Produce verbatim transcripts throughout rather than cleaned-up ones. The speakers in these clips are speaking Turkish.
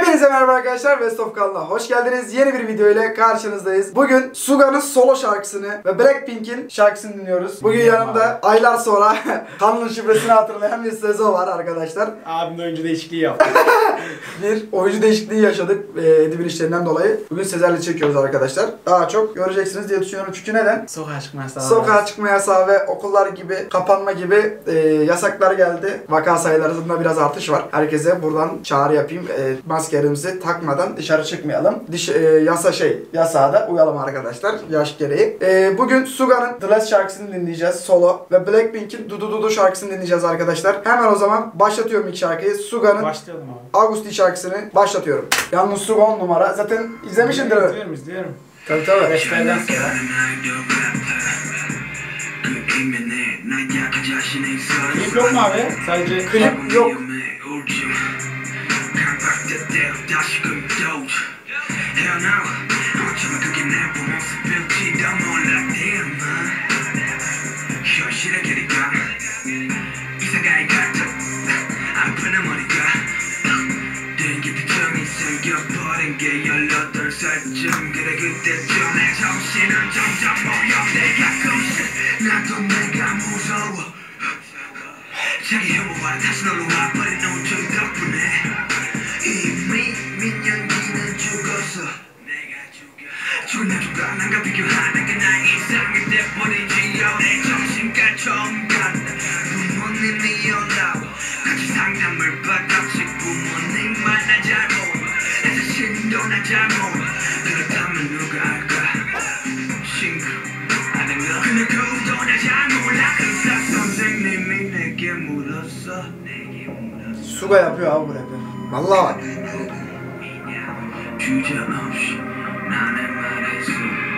Hepinize merhaba arkadaşlar, Best of kanalına hoş geldiniz. Yeni bir video ile karşınızdayız. Bugün Suga'nın solo şarkısını ve Blackpink'in şarkısını dinliyoruz. Bugün yanımda aylar sonra kanalın şifresini hatırlayan bir Sezo var arkadaşlar. Abim de oyuncu değişikliği yaptı. Bir oyuncu değişikliği yaşadık e, Edip'in işlerinden dolayı. Bugün Sezer'le çekiyoruz arkadaşlar. Daha çok göreceksiniz diye düşünüyorum. Çünkü neden? Sokağa çıkma yasağı. Sokağa çıkma yasağı ve okullar gibi kapanma gibi e, yasaklar geldi. Vaka sayılarında biraz artış var. Herkese buradan çağrı yapayım. E, maskelerimizi takmadan dışarı çıkmayalım. Diş, e, yasa şey, yasağa da uyalım arkadaşlar. Yaş gereği. E, bugün Suga'nın The Last şarkısını dinleyeceğiz. Solo. Ve Blackpink'in Dudu Dudu şarkısını dinleyeceğiz arkadaşlar. Hemen o zaman başlatıyorum ilk şarkıyı. Suga'nın Başlayalım abi. Augusti şarkısını başlatıyorum. Yalnız Suga on numara. Zaten izlemişsindir. İzliyorum, izliyorum. Tabii tabii. Beşlerden sonra. Klip yok mu abi? Sadece Klip yok. 자기 혐오와 다시 널로 와버린 온종 덕분에 이미 민영기는 죽었어 내가 죽여 죽은 나중과 난가 비교하는 게 나의 이상이 돼버리지요 내 정신과 처음 간다 부모님이 올라와 같이 상담을 받았지 부모님 말 나 잘 몰라 내 자신도 나 잘 몰라 그렇다면 누가 알까 싱그러 아는 거 그 누구도 나 잘 몰라 의사 선생님이 내게 물었어 내게 물었어 Suga yapıyor abi bu rap'i. Vallahi bak. 주저없이 나는 말했어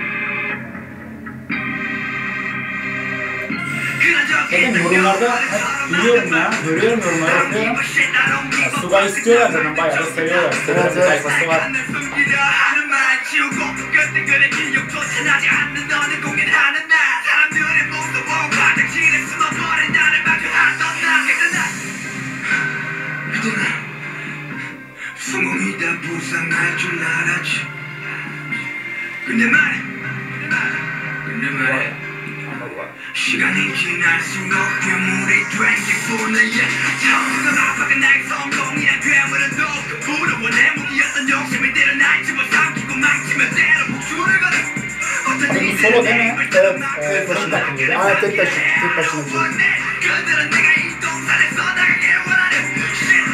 zaten yorumlarda hep duyuyorum ya. Görüyorum yorumları, okuyorum. Ya, Suga'yı istiyorlar zaten, bayağı da seviyorlar. Seviyorum, bir sayfası var. 성공이 다 부상할 줄 알았지 근데 말해 근데 말해 시간이 지날수록 괴물이 된게 뿐이야 처음부터 아파가 나의 성공이란 괴물은 또 부러워 내 무기였던 욕심이 드러날지만 삼키고 망치면 때로 복수를 거둬 Abi bu solo değil mi? Evet. Tek başına yapılıyor. Aynen tek başına. Tek başına bir şey. 그들은 내가 이 동산에서 나가길 원하는 shit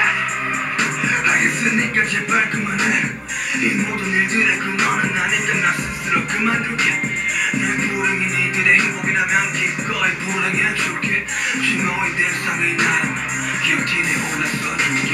알겠으니까 제발 그만해 이 모든 일들의 근원은 아니까 나 스스로 그만둘게 내 불행이 니들의 행복이라면 기꺼이 불행해줄게 증오의 대상이 나라면 기억진에 올라서줄게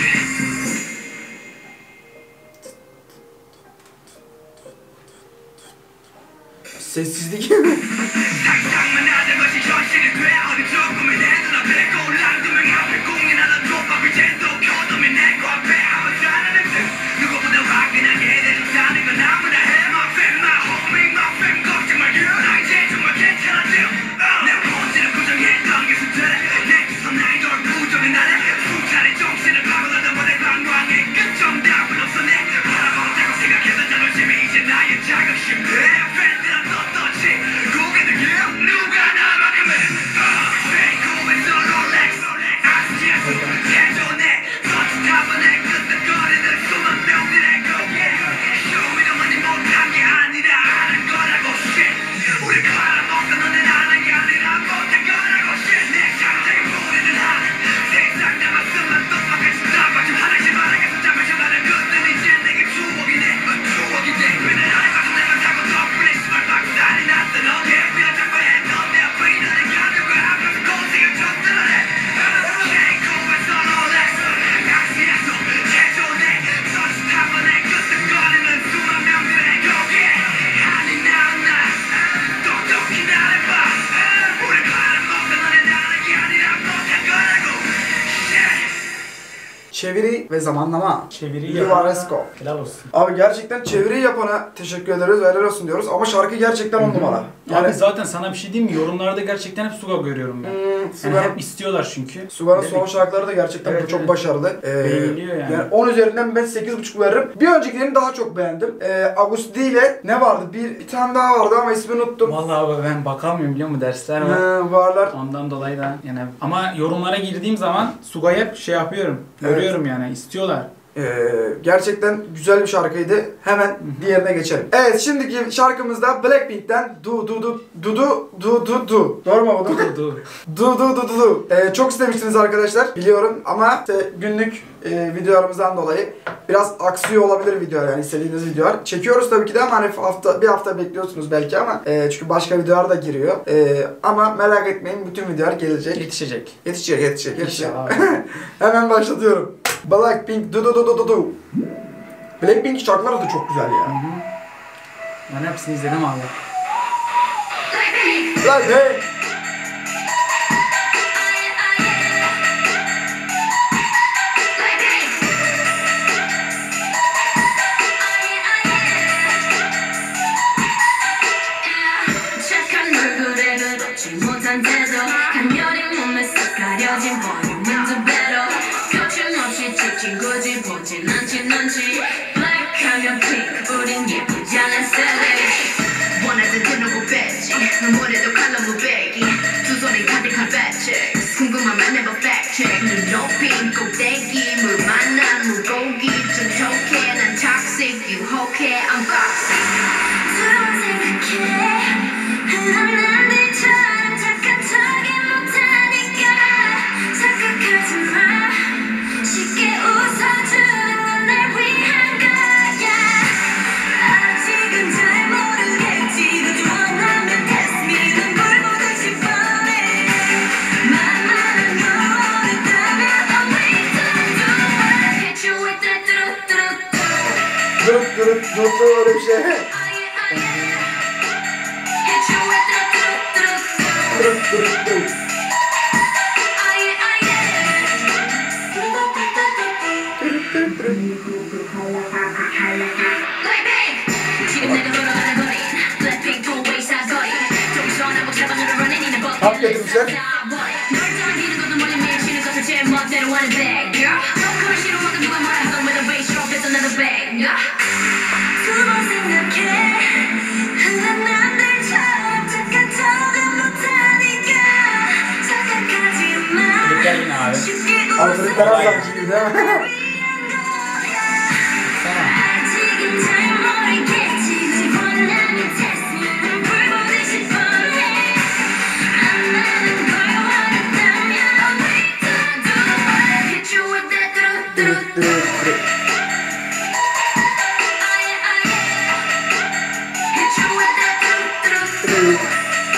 Sessizlik. 상상만 하는 것이 현실이 돼 어느 조금의 내 눈앞에 꼴랑두명 앞에 공연하던 족밥을 젠도 켜두면 내 코앞에 아무 사람은 누구보다 화끈하게 내준다는 건 아무나 해 My fam, my homie, my fam 걱정 말고 나 이제 정말 괜찮아져 내 본질을 부정했던 게 숫자래 내 기선 나의 널 부정해 나는 수차례 정신을 파고들던 너의 방광의 끝 정답은 없어 내 바라보자고 생각했던 자존심이 이제 나의 자긍심 내 팬들은 떳떳이 고개 들게 누가 나만큼은 Fake 고에서 롤렉스 çeviri ve zamanlama. Çeviri Livaresco. Helal olsun. Abi gerçekten çeviriyi yapana teşekkür ederiz ve helal olsun diyoruz ama şarkı gerçekten on numara. Yani, Abi zaten sana bir şey diyeyim mi? Yorumlarda gerçekten hep Suga görüyorum ben. Hmm, Yani Suga'nın hep istiyorlar çünkü. Suga'nın Demek- son şarkıları da gerçekten Evet, çok evet. başarılı. Ee, Beğeniliyor yani. Yani on üzerinden ben sekiz buçuk veririm. Bir öncekilerini daha çok beğendim. Ee, Agusti ile ne vardı? Bir, bir tane daha vardı ama ismini unuttum. Vallahi abi ben bakamıyorum biliyor musun? Dersler var. Ee, varlar. Ondan dolayı da yani ama yorumlara girdiğim zaman Suga'yı hep şey yapıyorum. Evet. Görüyorum yani istiyorlar. Ee, gerçekten güzel bir şarkıydı. Hemen diğerine geçelim. Evet, şimdiki şarkımızda Blackpink'ten Du Du Du Du Du Du Du Du. Doğru mu bu? Dur dur. Du Du Du Du Du. Ee, çok istemiştiniz arkadaşlar, biliyorum ama işte günlük e, videolarımızdan dolayı biraz aksıyor olabilir videolar, yani istediğiniz videolar. Çekiyoruz tabii ki de ama hani hafta bir hafta bekliyorsunuz belki ama e, çünkü başka videolar da giriyor. E, ama merak etmeyin, bütün videolar gelecek. Yetişecek. Yetişecek, yetişecek, yetişecek. İnşallah. Hemen başlatıyorum. Blackpink Du Du Du Du Du Du. Blackpink şarkıları da çok güzel ya. Ben hepsini izledim abi. Blackpink. 착한 얼굴에 그렇지 못한 태도 간녀린 몸에 싹 가려진 볼륨은 두 배로 거침없이 찍힌 굳이 보진 않지 넌지 Black하면 pink 우린 예쁘지 않은 savage 원하던 대놓고 뺐지 눈물에도 칼로 무배기 두 손에 가득한 배치 궁금하면 never fact check 눈 높인 꼭대기 물 만난 물고기 좀 톡해 난 toxic 유혹해 I'm toxic 두번 생각해 흔한 남들처럼 착한 척이 못하니까 착각하지 마 쉽게 웃어주는 건 날 위한 거야 아직은 잘 모르겠지 너 원하면 test me 넌 뭘 보듯이 뻔해 만만한 너 어렵다면 I'll wait till you wanna hit you with that 뚜루뚜루뚜 Durup durup durup öyle bir şey. Hit you with that 뚜루뚜루뚜 Durup durup durup. Hak getirmişler. Klipler yine abi. Abi klipler az zamcı gibi değil mi? Sana. 아직은 잘 모르겠지 굳이 원하면 test me 넌 불보듯이 뻔해 안 나는 걸 원한다면 I'll wait till I do hit you with that Durup 뚜루뚜루 durup durup. hit you with that 뚜루뚜루 Durup.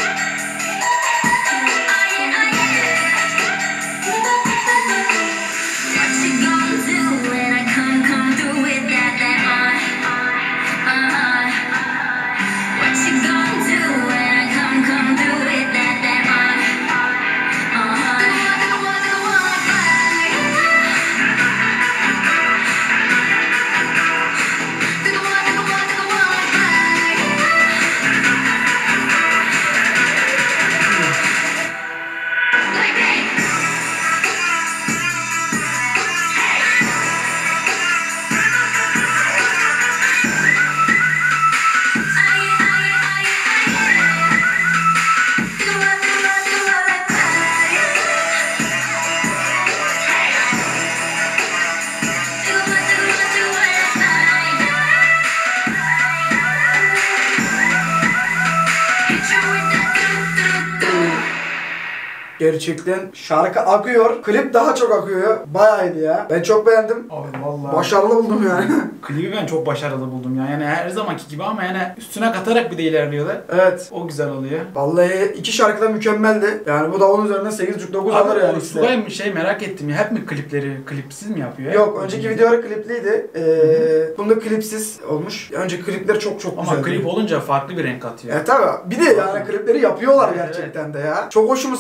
What you gonna do when I come, come through with that, that on, uh-huh. What you gonna do when I come, come through with that, that on, uh-huh. Think I want, think I want, think I want, think I want, think I want, think I want. Like that. Gerçekten şarkı akıyor. Klip daha çok akıyor. Bayağı iyiydi ya. Ben çok beğendim. Abi vallahi. Başarılı buldum yani. Klibi ben çok başarılı buldum ya. Yani her zamanki gibi ama yani üstüne katarak bir de ilerliyorlar. Evet. O güzel oluyor. Vallahi iki şarkı da mükemmeldi. Yani bu da on üzerinden sekiz buçuk dokuz alır Abi yani o işte. Suga'yı bir şey merak ettim ya. Hep mi klipleri klipsiz mi yapıyor? Yok, Hep önceki mi? videoları klipliydi. Ee, bunda klipsiz olmuş. Önceki klipler çok çok Ama güzeldi. klip olunca farklı bir renk atıyor. E tabi. Bir de yani klipleri yapıyorlar Evet, gerçekten de ya. Çok hoşumuza gidiyor bizim.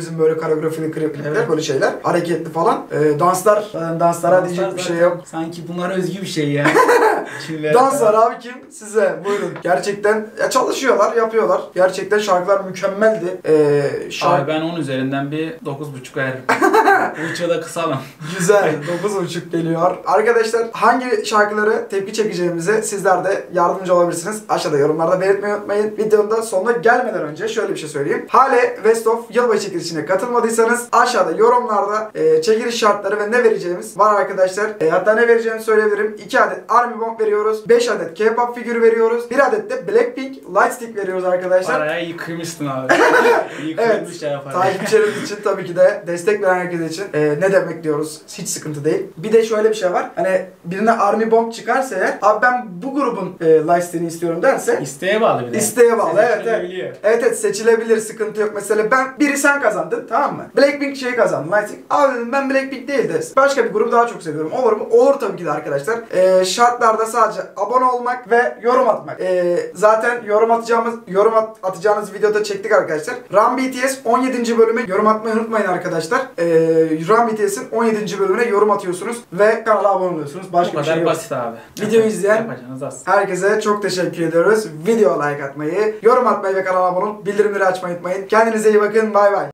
bizim böyle koreografili klipler, Evet. böyle şeyler. Hareketli falan. Ee, danslar, yani danslara diyecek bir şey yok. Sanki bunlara özgü bir şey ya. Çinliler Danslar falan. abi kim? Size buyurun. Gerçekten ya çalışıyorlar, yapıyorlar. Gerçekten şarkılar mükemmeldi. Ee, şarkı Abi ben onun üzerinden bir dokuz buçuk veririm. Uçuyor da kısalım. güzel. dokuz buçuk geliyor. Arkadaşlar hangi şarkıları tepki çekeceğimize sizler de yardımcı olabilirsiniz. Aşağıda yorumlarda belirtmeyi unutmayın. Videonun da sonuna gelmeden önce şöyle bir şey söyleyeyim. Hale West of yılbaşı çekilişine katılmadıysanız aşağıda yorumlarda e, çekiliş şartları ve ne vereceğimiz var arkadaşlar. E, hatta ne vereceğimi söyleyebilirim. iki adet Army Bomb veriyoruz. beş adet K-pop figürü veriyoruz. bir adet de Blackpink Lightstick veriyoruz arkadaşlar. Paraya yıkılmıştın abi. Yıkılmış ya paraya. Takipçilerimiz için tabii ki de destek veren herkes için e, ne demek diyoruz, hiç sıkıntı değil. Bir de şöyle bir şey var, hani birine Army Bomb çıkarsa eğer, abi ben bu grubun e, Lightstick'ini istiyorum derse İsteğe bağlı bir de. isteğe bağlı, evet evet. Seçilebiliyor. Evet evet, seçilebilir, sıkıntı yok. Mesela ben, biri sen kazandın, tamam mı? Blackpink şeyi kazandı, Lightstick. Abi dedim ben Blackpink değil de başka bir grubu daha çok seviyorum. Olur mu? Olur tabii ki de arkadaşlar. E, şartlarda sadece abone olmak ve yorum atmak. E, zaten yorum atacağımız, yorum at, atacağınız videoda çektik arkadaşlar. Run B T S on yedinci bölüme yorum atmayı unutmayın arkadaşlar. Ee, Run B T S'in on yedinci bölümüne yorum atıyorsunuz ve kanala abone oluyorsunuz. Başka Bu bir şey kadar yok. basit abi. Videoyu izleyen Yapacağınız az. herkese çok teşekkür ediyoruz. Video like atmayı, yorum atmayı ve kanala abone olup bildirimleri açmayı unutmayın. Kendinize iyi bakın. Bay bay.